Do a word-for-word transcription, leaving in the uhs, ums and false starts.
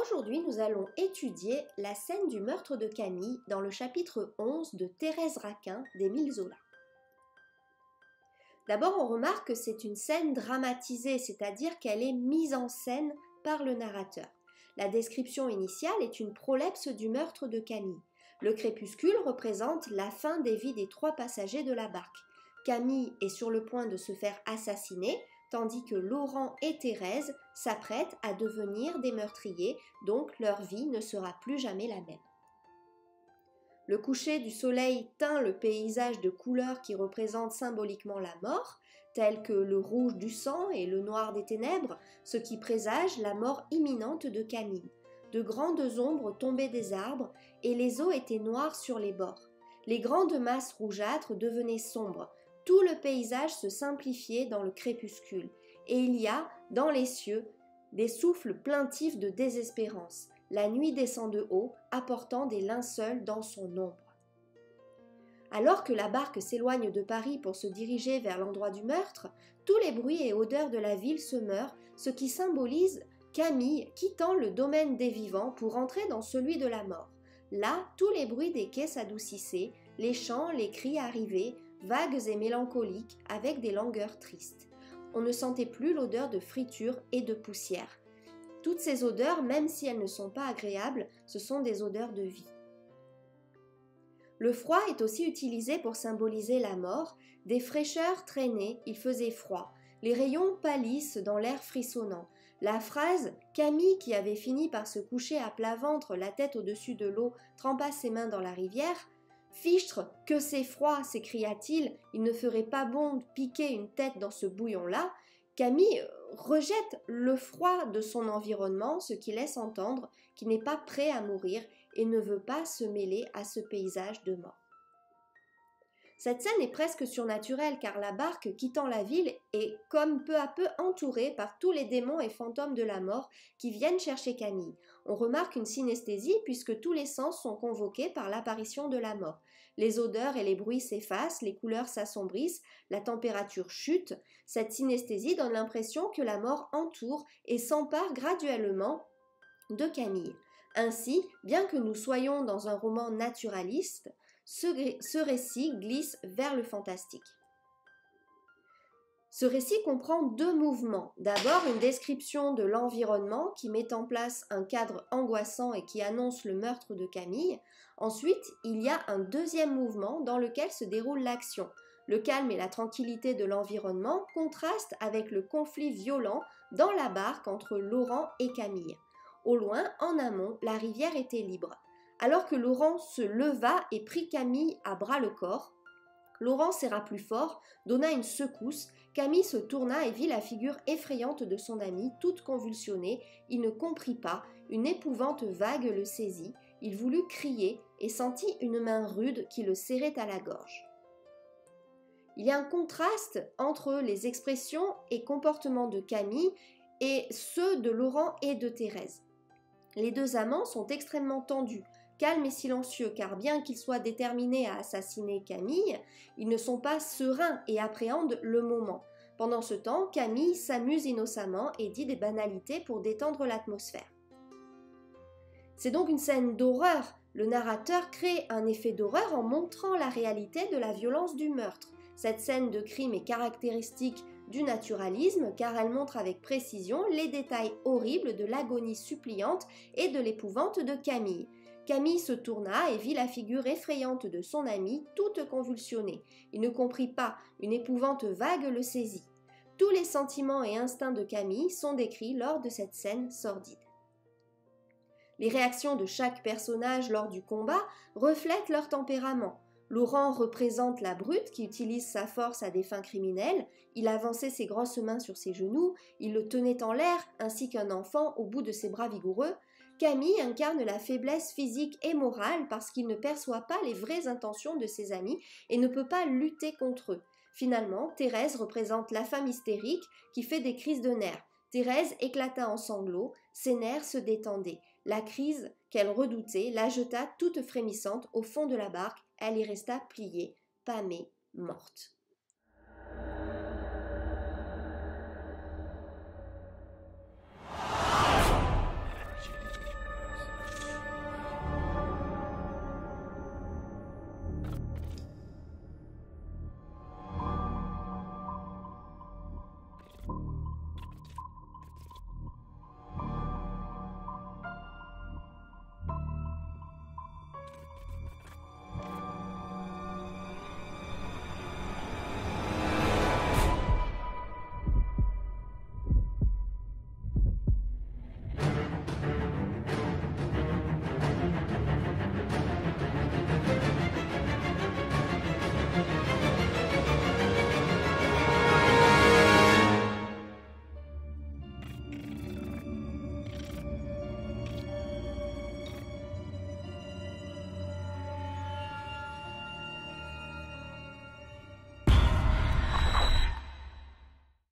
Aujourd'hui, nous allons étudier la scène du meurtre de Camille dans le chapitre onze de Thérèse Raquin d'Émile Zola. D'abord, on remarque que c'est une scène dramatisée, c'est-à-dire qu'elle est mise en scène par le narrateur. La description initiale est une prolepse du meurtre de Camille. Le crépuscule représente la fin des vies des trois passagers de la barque. Camille est sur le point de se faire assassiner, tandis que Laurent et Thérèse s'apprêtent à devenir des meurtriers, donc leur vie ne sera plus jamais la même. Le coucher du soleil teint le paysage de couleurs qui représentent symboliquement la mort, tels que le rouge du sang et le noir des ténèbres, ce qui présage la mort imminente de Camille. De grandes ombres tombaient des arbres et les eaux étaient noires sur les bords. Les grandes masses rougeâtres devenaient sombres. Tout le paysage se simplifiait dans le crépuscule, et il y a, dans les cieux, des souffles plaintifs de désespérance. La nuit descend de haut, apportant des linceuls dans son ombre. Alors que la barque s'éloigne de Paris pour se diriger vers l'endroit du meurtre, tous les bruits et odeurs de la ville se meurent, ce qui symbolise Camille quittant le domaine des vivants pour entrer dans celui de la mort. Là, tous les bruits des quais s'adoucissaient, les chants, les cris arrivaient, vagues et mélancoliques, avec des langueurs tristes. On ne sentait plus l'odeur de friture et de poussière. Toutes ces odeurs, même si elles ne sont pas agréables, ce sont des odeurs de vie. Le froid est aussi utilisé pour symboliser la mort. Des fraîcheurs traînaient, il faisait froid. Les rayons pâlissent dans l'air frissonnant. La phrase « Camille, qui avait fini par se coucher à plat ventre, la tête au-dessus de l'eau, trempa ses mains dans la rivière » Fichtre, que c'est froid, s'écria-t-il, il ne ferait pas bon de piquer une tête dans ce bouillon-là. Camille rejette le froid de son environnement, ce qui laisse entendre qu'il n'est pas prêt à mourir et ne veut pas se mêler à ce paysage de mort. Cette scène est presque surnaturelle car la barque quittant la ville est comme peu à peu entourée par tous les démons et fantômes de la mort qui viennent chercher Camille. On remarque une synesthésie puisque tous les sens sont convoqués par l'apparition de la mort. Les odeurs et les bruits s'effacent, les couleurs s'assombrissent, la température chute. Cette synesthésie donne l'impression que la mort entoure et s'empare graduellement de Camille. Ainsi, bien que nous soyons dans un roman naturaliste, Ce, ce récit glisse vers le fantastique. Ce récit comprend deux mouvements. D'abord, une description de l'environnement qui met en place un cadre angoissant et qui annonce le meurtre de Camille. Ensuite, il y a un deuxième mouvement dans lequel se déroule l'action. Le calme et la tranquillité de l'environnement contrastent avec le conflit violent dans la barque entre Laurent et Camille. Au loin, en amont, la rivière était libre. Alors que Laurent se leva et prit Camille à bras-le-corps, Laurent serra plus fort, donna une secousse, Camille se tourna et vit la figure effrayante de son ami, toute convulsionnée. Il ne comprit pas, une épouvante vague le saisit, il voulut crier et sentit une main rude qui le serrait à la gorge. Il y a un contraste entre les expressions et comportements de Camille et ceux de Laurent et de Thérèse. Les deux amants sont extrêmement tendus, calmes et silencieux, car bien qu'ils soient déterminés à assassiner Camille, ils ne sont pas sereins et appréhendent le moment. Pendant ce temps, Camille s'amuse innocemment et dit des banalités pour détendre l'atmosphère. C'est donc une scène d'horreur. Le narrateur crée un effet d'horreur en montrant la réalité de la violence du meurtre. Cette scène de crime est caractéristique du naturalisme car elle montre avec précision les détails horribles de l'agonie suppliante et de l'épouvante de Camille. Camille se tourna et vit la figure effrayante de son ami, toute convulsionnée. Il ne comprit pas, une épouvante vague le saisit. Tous les sentiments et instincts de Camille sont décrits lors de cette scène sordide. Les réactions de chaque personnage lors du combat reflètent leur tempérament. Laurent représente la brute qui utilise sa force à des fins criminelles. Il avançait ses grosses mains sur ses genoux, il le tenait en l'air ainsi qu'un enfant au bout de ses bras vigoureux. Camille incarne la faiblesse physique et morale parce qu'il ne perçoit pas les vraies intentions de ses amis et ne peut pas lutter contre eux. Finalement, Thérèse représente la femme hystérique qui fait des crises de nerfs. Thérèse éclata en sanglots, ses nerfs se détendaient. La crise qu'elle redoutait la jeta toute frémissante au fond de la barque, elle y resta pliée, pâmée, morte.